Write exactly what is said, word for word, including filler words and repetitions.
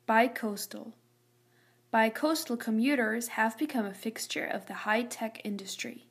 Bicoastal. Bicoastal commuters have become a fixture of the high-tech industry.